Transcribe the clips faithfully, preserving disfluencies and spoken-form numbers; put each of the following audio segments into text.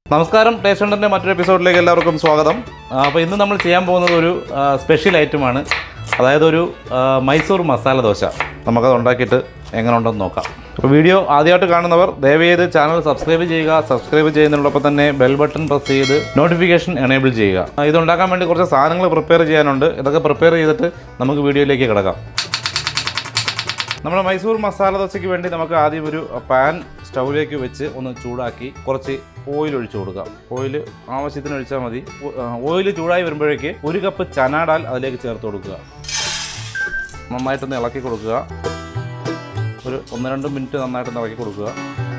നമസ്കാരം, ടേസ്റ്റ് ഹണ്ടറിൻ്റെ മറ്റൊരു എപ്പിസോഡിലേക്ക് എല്ലാവർക്കും സ്വാഗതം. അപ്പോൾ ഇന്ന് നമ്മൾ ചെയ്യാൻ പോകുന്നത് ഒരു സ്പെഷ്യൽ ഐറ്റമാണ്. അതായത് ഒരു മൈസൂർ മസാല ദോശ. നമുക്കത് ഉണ്ടാക്കിയിട്ട് എങ്ങനെ ഉണ്ടെന്ന് നോക്കാം. അപ്പോൾ വീഡിയോ ആദ്യമായിട്ട് കാണുന്നവർ ദയവേത് ചാനൽ സബ്സ്ക്രൈബ് ചെയ്യുക. സബ്സ്ക്രൈബ് ചെയ്യുന്നതിനോടൊപ്പം തന്നെ ബെൽ ബട്ടൺ പ്രസ് ചെയ്ത് നോട്ടിഫിക്കേഷൻ എനേബിൾ ചെയ്യുക. ഇതുണ്ടാക്കാൻ വേണ്ടി കുറച്ച് സാധനങ്ങൾ പ്രിപ്പയർ ചെയ്യാനുണ്ട്. ഇതൊക്കെ പ്രിപ്പയർ ചെയ്തിട്ട് നമുക്ക് വീഡിയോയിലേക്ക് കിടക്കാം. നമ്മുടെ മൈസൂർ മസാല ദോശയ്ക്ക് വേണ്ടി നമുക്ക് ആദ്യം ഒരു പാൻ സ്റ്റൗവിലേക്ക് വെച്ച് ഒന്ന് ചൂടാക്കി കുറച്ച് ഓയിൽ ഒഴിച്ചു കൊടുക്കുക. ഓയിൽ ആവശ്യത്തിന് ഒഴിച്ചാൽ മതി. ഓയിൽ ചൂടായി വരുമ്പോഴേക്ക് ഒരു കപ്പ് ചനാ ദാൽ അതിലേക്ക് ചേർത്ത് കൊടുക്കുക. നന്നായിട്ടൊന്ന് ഇളക്കി കൊടുക്കുക. ഒരു ഒന്ന് രണ്ട് മിനിറ്റ് നന്നായിട്ടൊന്ന് ഇളക്കി കൊടുക്കുക.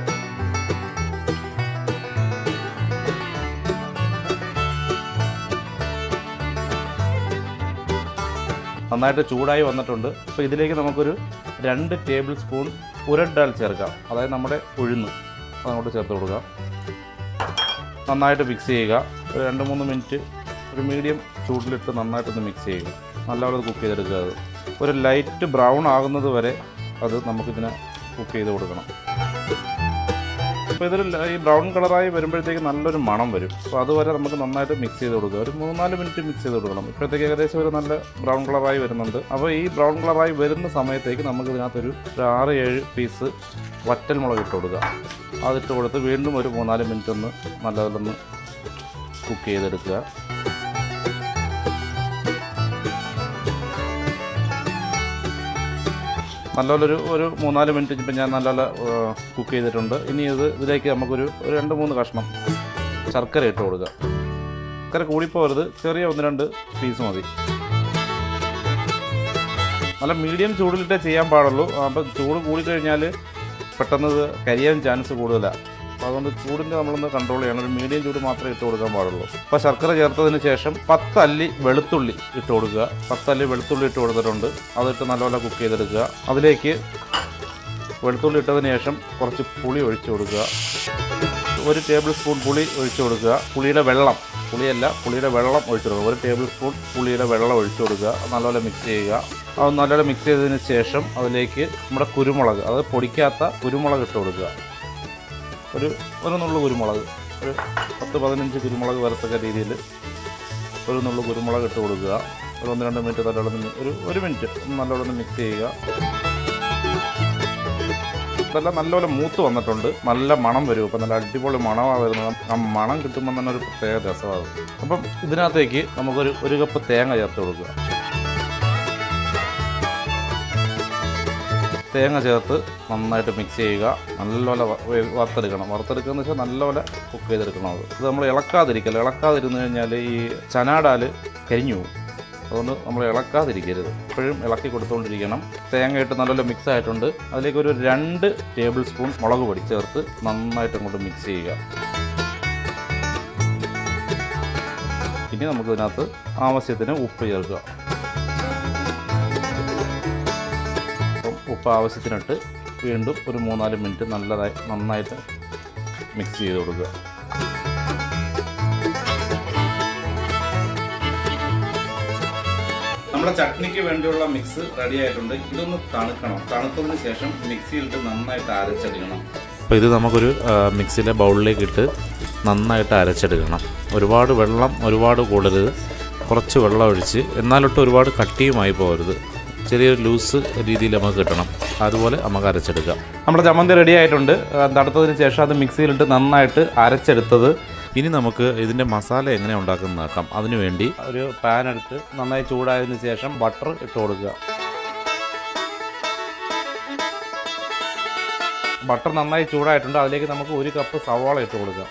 നന്നായിട്ട് ചൂടായി വന്നിട്ടുണ്ട്. അപ്പോൾ ഇതിലേക്ക് നമുക്കൊരു രണ്ട് ടേബിൾ സ്പൂൺ ഉരഡ് ദാൽ ചേർക്കാം. അതായത് നമ്മുടെ ഉഴുന്ന് അതങ്ങോട്ട് ചേർത്ത് കൊടുക്കുക. നന്നായിട്ട് മിക്സ് ചെയ്യുക. ഒരു രണ്ട് മൂന്ന് മിനിറ്റ് ഒരു മീഡിയം ചൂടിലിട്ട് നന്നായിട്ടൊന്ന് മിക്സ് ചെയ്യുക. നല്ലപോലെ കുക്ക് ചെയ്തെടുക്കുക. അത് ഒരു ലൈറ്റ് ബ്രൗൺ ആകുന്നത് വരെ അത് നമുക്കിതിനെ കുക്ക് ചെയ്ത് കൊടുക്കണം. അപ്പോൾ ഇതൊരു ഈ ബ്രൗൺ കളറായി വരുമ്പോഴത്തേക്ക് നല്ലൊരു മണം വരും. അപ്പോൾ അതുവരെ നമുക്ക് നന്നായിട്ട് മിക്സ് ചെയ്ത് കൊടുക്കുക. ഒരു മൂന്നാല് മിനിറ്റ് മിക്സ് ചെയ്ത് കൊടുക്കണം. ഇപ്പോഴത്തേക്ക് ഏകദേശം ഒരു നല്ല ബ്രൗൺ കളറായി വരുന്നുണ്ട്. അപ്പോൾ ഈ ബ്രൗൺ കളറായി വരുന്ന സമയത്തേക്ക് നമുക്ക് ഇതിനകത്തൊരു ഒരു ആറ് ഏഴ് പീസ് വറ്റൽ മുളക് ഇട്ട് കൊടുക്കുക. അതിട്ട് കൊടുത്ത് വീണ്ടും ഒരു മൂന്നാല് മിനിറ്റ് ഒന്ന് നല്ലതൊന്ന് കുക്ക് ചെയ്തെടുക്കുക. നല്ലൊരു ഒരു മൂന്നാല് മിനിറ്റ് ഇപ്പം ഞാൻ നല്ലപോലെ കുക്ക് ചെയ്തിട്ടുണ്ട്. ഇനി ഇത് ഇതിലേക്ക് നമുക്കൊരു ഒരു രണ്ട് മൂന്ന് കഷ്ണം ശർക്കര ഇട്ട് കൊടുക്കുക. ശർക്കര കൂടിപ്പോകരുത്, ചെറിയ ഒന്ന് രണ്ട് പീസ് മതി. നല്ല മീഡിയം ചൂടിലിട്ടേ ചെയ്യാൻ പാടുള്ളൂ. അപ്പം ചൂട് കൂടിക്കഴിഞ്ഞാൽ പെട്ടെന്ന് ഇത് കരിയാൻ ചാൻസ് കൂടുതലാണ്. അപ്പോൾ അതുകൊണ്ട് ചൂടിൻ്റെ നമ്മളൊന്ന് കൺട്രോൾ ചെയ്യണം. ഒരു മീഡിയം ചൂട് മാത്രമേ ഇട്ട് കൊടുക്കാൻ പാടുള്ളൂ. അപ്പോൾ ശർക്കര ചേർത്തതിന് ശേഷം പത്തല്ലി വെളുത്തുള്ളി ഇട്ട് കൊടുക്കുക. പത്തല്ലി വെളുത്തുള്ളി ഇട്ട് കൊടുത്തിട്ടുണ്ട്. അതിട്ട് നല്ലപോലെ കുക്ക് ചെയ്തെടുക്കുക. അതിലേക്ക് വെളുത്തുള്ളി ഇട്ടതിന് ശേഷം കുറച്ച് പുളി ഒഴിച്ചു കൊടുക്കുക. ഒരു ടേബിൾ സ്പൂൺ പുളി ഒഴിച്ചു കൊടുക്കുക. പുളിയുടെ വെള്ളം, പുളിയല്ല പുളിയുടെ വെള്ളം ഒഴിച്ചു കൊടുക്കുക. ഒരു ടേബിൾ സ്പൂൺ പുളിയുടെ വെള്ളം ഒഴിച്ചു കൊടുക്കുക. നല്ലപോലെ മിക്സ് ചെയ്യുക. അത് നല്ലപോലെ മിക്സ് ചെയ്തതിന് ശേഷം അതിലേക്ക് നമ്മുടെ കുരുമുളക്, അത് പൊടിക്കാത്ത കുരുമുളക് ഇട്ട് കൊടുക്കുക. ഒരു ഒരു നുള്ളു കുരുമുളക്, ഒരു പത്ത് പതിനഞ്ച് കുരുമുളക് വരത്തക്ക രീതിയിൽ ഒരു നുള്ളു കുരുമുളക് ഇട്ട് കൊടുക്കുക. ഒരു ഒന്ന് രണ്ട് മിനിറ്റ് നല്ലോണം ഒരു ഒരു മിനിറ്റ് നല്ലോണം മിക്സ് ചെയ്യുക. ഇതെല്ലാം നല്ലപോലെ മൂത്ത് വന്നിട്ടുണ്ട്. നല്ല മണം വരും. ഇപ്പം നല്ല അടിപൊളി മണമാണ് വരുന്നത്. ആ മണം കിട്ടുമ്പോൾ തന്നെ ഒരു പ്രത്യേക രസമാണ്. അപ്പം ഇതിനകത്തേക്ക് നമുക്കൊരു ഒരു കപ്പ് തേങ്ങ ചേർത്ത് കൊടുക്കുക. തേങ്ങ ചേർത്ത് നന്നായിട്ട് മിക്സ് ചെയ്യുക. നല്ലപോലെ വറുത്തെടുക്കണം. വറുത്തെടുക്കുക എന്ന് വെച്ചാൽ നല്ലപോലെ കുക്ക് ചെയ്തെടുക്കണം. അത് ഇത് നമ്മൾ ഇളക്കാതിരിക്കല്ല. ഇളക്കാതിരുന്ന് കഴിഞ്ഞാൽ ഈ ചനാ ദാൽ കരിഞ്ഞു പോകും. അതുകൊണ്ട് നമ്മൾ ഇളക്കാതിരിക്കരുത്. എപ്പോഴും ഇളക്കി കൊടുത്തുകൊണ്ടിരിക്കണം. തേങ്ങ ഇട്ട് നല്ലപോലെ മിക്സ് ആയിട്ടുണ്ട്. അതിലേക്ക് ഒരു രണ്ട് ടേബിൾ സ്പൂൺ മുളക് പൊടി ചേർത്ത് നന്നായിട്ട് അങ്ങോട്ട് മിക്സ് ചെയ്യുക. ഇനി നമുക്കിതിനകത്ത് ആവശ്യത്തിന് ഉപ്പ് ചേർക്കുക. ഉപ്പ് ആവശ്യത്തിനിട്ട് വീണ്ടും ഒരു മൂന്നാല് മിനിറ്റ് നല്ലതായി നന്നായിട്ട് മിക്സ് ചെയ്ത് കൊടുക്കുക. നമ്മുടെ ചട്നിക്ക് വേണ്ടിയുള്ള മിക്സ് റെഡി ആയിട്ടുണ്ട്. ഇതൊന്ന് തണുക്കണം. തണുത്തതിന് ശേഷം മിക്സിയിലിട്ട് നന്നായിട്ട് അരച്ചെടുക്കണം. അപ്പോൾ ഇത് നമുക്കൊരു മിക്സിയിലെ ബൗളിലേക്ക് ഇട്ട് നന്നായിട്ട് അരച്ചെടുക്കണം. ഒരുപാട് വെള്ളം ഒരുപാട് കൂടരുത്. കുറച്ച് വെള്ളം ഒഴിച്ച്, എന്നാലൊട്ട് ഒരുപാട് കട്ടിയുമായി പോകരുത്. ചെറിയൊരു ലൂസ് രീതിയിൽ നമുക്ക് കിട്ടണം. അതുപോലെ നമുക്ക് അരച്ചെടുക്കാം. നമ്മുടെ ചമ്മന്തി റെഡി ആയിട്ടുണ്ട്. തണുത്തതിന് ശേഷം അത് മിക്സിയിലിട്ട് നന്നായിട്ട് അരച്ചെടുത്തത്. ഇനി നമുക്ക് ഇതിൻ്റെ മസാല എങ്ങനെ ഉണ്ടാക്കുന്നത് നോക്കാം. അതിനുവേണ്ടി ഒരു പാൻ എടുത്ത് നന്നായി ചൂടായതിനു ശേഷം ബട്ടർ ഇട്ട് കൊടുക്കുക. ബട്ടർ നന്നായി ചൂടായിട്ടുണ്ട്. അതിലേക്ക് നമുക്ക് ഒരു കപ്പ് സവാള ഇട്ട് കൊടുക്കാം.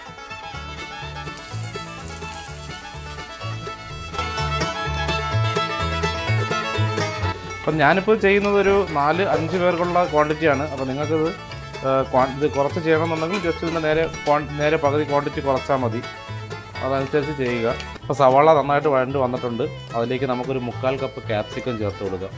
അപ്പം ഞാനിപ്പോൾ ചെയ്യുന്നത് ഒരു നാല് അഞ്ച് പേർക്കുള്ള ക്വാണ്ടിറ്റിയാണ്. അപ്പോൾ നിങ്ങൾക്കിത് ഇത് കുറച്ച് ചെയ്യണമെന്നുണ്ടെങ്കിൽ ജസ്റ്റ് ഇതിൻ്റെ നേരെ നേരെ പകുതി ക്വാണ്ടിറ്റി കുറച്ചാൽ മതി. അതനുസരിച്ച് ചെയ്യുക. അപ്പോൾ സവാള നന്നായിട്ട് വഴണ്ട് വന്നിട്ടുണ്ട്. അതിലേക്ക് നമുക്കൊരു മുക്കാൽ കപ്പ് ക്യാപ്സിക്കം ചേർത്ത് കൊടുക്കുക.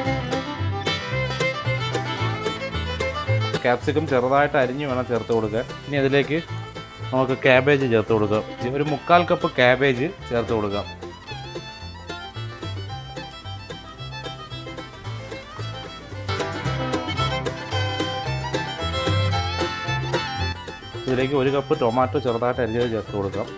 ക്യാപ്സിക്കം ചെറുതായിട്ട് അരിഞ്ഞ് വേണം ചേർത്ത് കൊടുക്കുക. ഇനി അതിലേക്ക് നമുക്ക് ക്യാബേജ് ചേർത്ത് കൊടുക്കാം. ഒരു മുക്കാൽ കപ്പ് ക്യാബേജ് ചേർത്ത് കൊടുക്കാം. ഇതിലേക്ക് ഒരു കപ്പ് ടൊമാറ്റോ ചെറുതായിട്ട് അരിഞ്ഞത് ചേർത്ത് കൊടുക്കാം.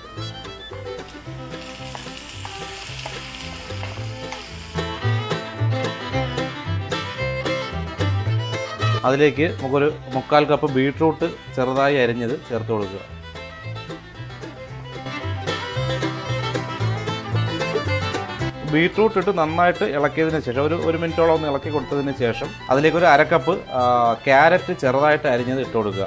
അതിലേക്ക് നമുക്കൊരു മുക്കാൽ കപ്പ് ബീട്രൂട്ട് ചെറുതായി അരിഞ്ഞത് ചേർത്ത് കൊടുക്കുക. ബീട്രൂട്ട് ഇട്ട് നന്നായിട്ട് ഇളക്കിയതിന് ശേഷം ഒരു ഒരു മിനിറ്റോളം ഒന്ന് ഇളക്കി കൊടുത്തതിന് ശേഷം അതിലേക്കൊരു അരക്കപ്പ് ക്യാരറ്റ് ചെറുതായിട്ട് അരിഞ്ഞത് ഇട്ട് കൊടുക്കുക.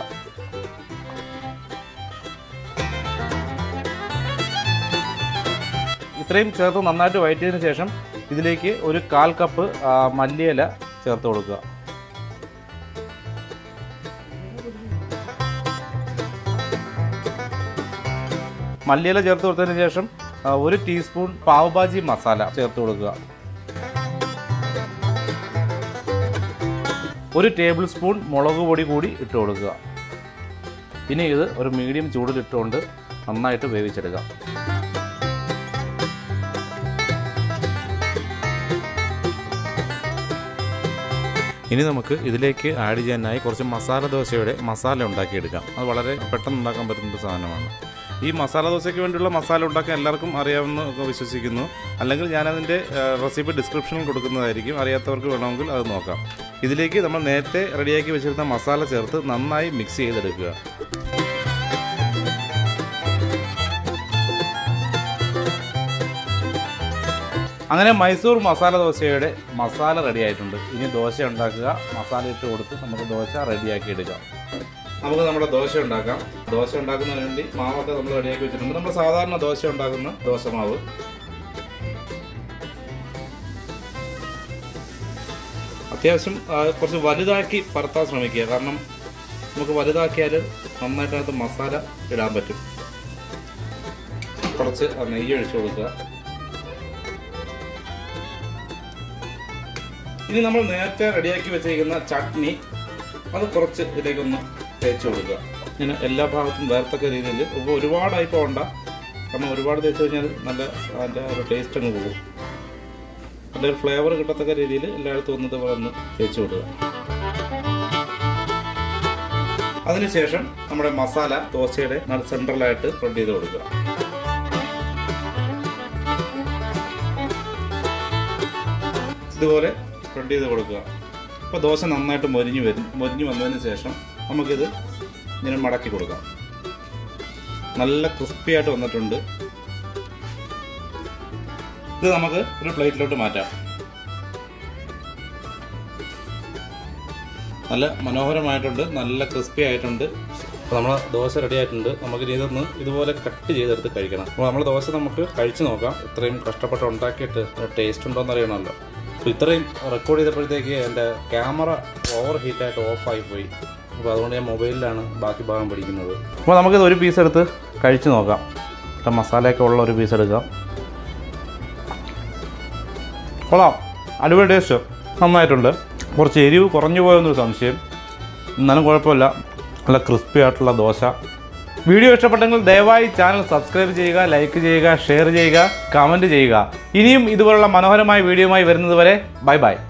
ഇത്രയും ചേർത്ത് നന്നായിട്ട് വഴറ്റിയതിന് ശേഷം ഇതിലേക്ക് ഒരു കാൽ കപ്പ് മല്ലിയില ചേർത്ത് കൊടുക്കുക. മല്ലിയില ചേർത്ത് കൊടുത്തതിന് ശേഷം ഒരു ടീസ്പൂൺ പാവ് ഭാജി മസാല ചേർത്ത് കൊടുക്കുക. ഒരു ടേബിൾ സ്പൂൺ മുളക് പൊടി കൂടി ഇട്ട് കൊടുക്കുക. ഇനി ഇത് ഒരു മീഡിയം ചൂടിലിട്ടുകൊണ്ട് നന്നായിട്ട് വേവിച്ചെടുക്കുക. ഇനി നമുക്ക് ഇതിലേക്ക് ആഡ് ചെയ്യാനായി കുറച്ച് മസാല ദോശയുടെ മസാല ഉണ്ടാക്കിയെടുക്കാം. അത് വളരെ പെട്ടെന്ന് ഉണ്ടാക്കാൻ പറ്റുന്ന സാധനമാണ്. ഈ മസാല ദോശയ്ക്ക് വേണ്ടിയുള്ള മസാല ഉണ്ടാക്കാൻ എല്ലാവർക്കും അറിയാമെന്ന് വിശ്വസിക്കുന്നു. അല്ലെങ്കിൽ ഞാനതിൻ്റെ റെസിപ്പി ഡിസ്ക്രിപ്ഷനിൽ കൊടുക്കുന്നതായിരിക്കും. അറിയാത്തവർക്ക് വേണമെങ്കിൽ അത് നോക്കാം. ഇതിലേക്ക് നമ്മൾ നേരത്തെ റെഡിയാക്കി വെച്ചിരുന്ന മസാല ചേർത്ത് നന്നായി മിക്സ് ചെയ്തെടുക്കുക. അങ്ങനെ മൈസൂർ മസാല ദോശയുടെ മസാല റെഡി ആയിട്ടുണ്ട്. ഇനി ദോശ ഉണ്ടാക്കുക. മസാല ഇട്ട് കൊടുത്ത് നമുക്ക് ദോശ റെഡിയാക്കി എടുക്കാം. നമുക്ക് നമ്മുടെ ദോശ ഉണ്ടാക്കാം. ദോശ ഉണ്ടാക്കുന്നതിന് വേണ്ടി മാവൊക്കെ നമ്മൾ റെഡിയാക്കി വെച്ചിട്ടുണ്ട്. നമ്മൾ സാധാരണ ദോശ ഉണ്ടാക്കുന്ന ദോശമാവ് അത്യാവശ്യം കുറച്ച് വലുതാക്കി പരത്താൻ ശ്രമിക്കുക. കാരണം നമുക്ക് വലുതാക്കിയാൽ നന്നായിട്ട് അതിനകത്ത് മസാല ഇടാൻ പറ്റും. കുറച്ച് നെയ്യ് ഒഴിച്ചു കൊടുക്കുക. ഇനി നമ്മൾ നേരത്തെ റെഡിയാക്കി വെച്ചിരിക്കുന്ന ചട്നി അത് കുറച്ച് ഇതിലേക്കൊന്ന് തേച്ച് കൊടുക്കുക. ഇങ്ങനെ എല്ലാ ഭാഗത്തും വേർത്തക്ക രീതിയിൽ. ഇപ്പോൾ ഒരുപാടായി പോകണ്ട. കാരണം ഒരുപാട് തേച്ച് കഴിഞ്ഞാൽ നല്ല അതിൻ്റെ ഒരു ടേസ്റ്റ് അങ്ങ് പോകും. നല്ലൊരു ഫ്ലേവർ കിട്ടത്തക്ക രീതിയിൽ എല്ലായിടത്തും ഒന്നത് ഒന്ന് തേച്ച് കൊടുക്കുക. അതിനുശേഷം നമ്മുടെ മസാല ദോശയുടെ നല്ല സെൻട്രലായിട്ട് സ്പ്രെഡ് ചെയ്ത് കൊടുക്കുക. ഇതുപോലെ സ്പ്രെഡ് ചെയ്ത് കൊടുക്കുക. അപ്പോൾ ദോശ നന്നായിട്ട് മൊരിഞ്ഞ് വരും. മൊരിഞ്ഞ് വന്നതിന് ശേഷം നമുക്കിത് ഇങ്ങനെ മടക്കി കൊടുക്കാം. നല്ല ക്രിസ്പി ആയിട്ട് വന്നിട്ടുണ്ട്. ഇത് നമുക്ക് ഒരു പ്ലേറ്റിലോട്ട് മാറ്റാം. നല്ല മനോഹരമായിട്ടുണ്ട്. നല്ല ക്രിസ്പി ആയിട്ടുണ്ട്. അപ്പോൾ നമ്മൾ ദോശ റെഡി ആയിട്ടുണ്ട്. നമുക്ക് ഇതൊന്ന് ഇതുപോലെ കട്ട് ചെയ്തെടുത്ത് കഴിക്കണം. അപ്പോൾ നമ്മൾ ദോശ നമുക്ക് കഴിച്ച് നോക്കാം. ഇത്രയും കഷ്ടപ്പെട്ട് ഉണ്ടാക്കിയിട്ട് ടേസ്റ്റ് ഉണ്ടോ എന്ന് അറിയണമല്ലോ. അപ്പോൾ ഇത്രയും റെക്കോർഡ് ചെയ്തപ്പോഴത്തേക്ക് എൻ്റെ ക്യാമറ ഓവർ ഹീറ്റായിട്ട് ഓഫായി പോയി. അപ്പോൾ അതുകൊണ്ട് ഞാൻ മൊബൈലിലാണ് ബാക്കി ഭാഗം പിടിക്കുന്നത്. അപ്പോൾ നമുക്കിത് ഒരു പീസ് എടുത്ത് കഴിച്ച് നോക്കാം. മസാലയൊക്കെ ഉള്ള ഒരു പീസ് എടുക്കാം. കൊള്ളാം. അടിപൊളി ടേസ്റ്റ്. നന്നായിട്ടുണ്ട്. കുറച്ച് എരിവ് കുറഞ്ഞു പോയെന്നൊരു സംശയം. എന്നാലും കുഴപ്പമില്ല. നല്ല ക്രിസ്പി ആയിട്ടുള്ള ദോശ. വീഡിയോ ഇഷ്ടപ്പെട്ടെങ്കിൽ ദയവായി ചാനൽ സബ്സ്ക്രൈബ് ചെയ്യുക, ലൈക്ക് ചെയ്യുക, ഷെയർ ചെയ്യുക, കമൻറ്റ് ചെയ്യുക. ഇനിയും ഇതുപോലുള്ള മനോഹരമായ വീഡിയോയുമായി വരുന്നത് വരെ ബൈ ബൈ.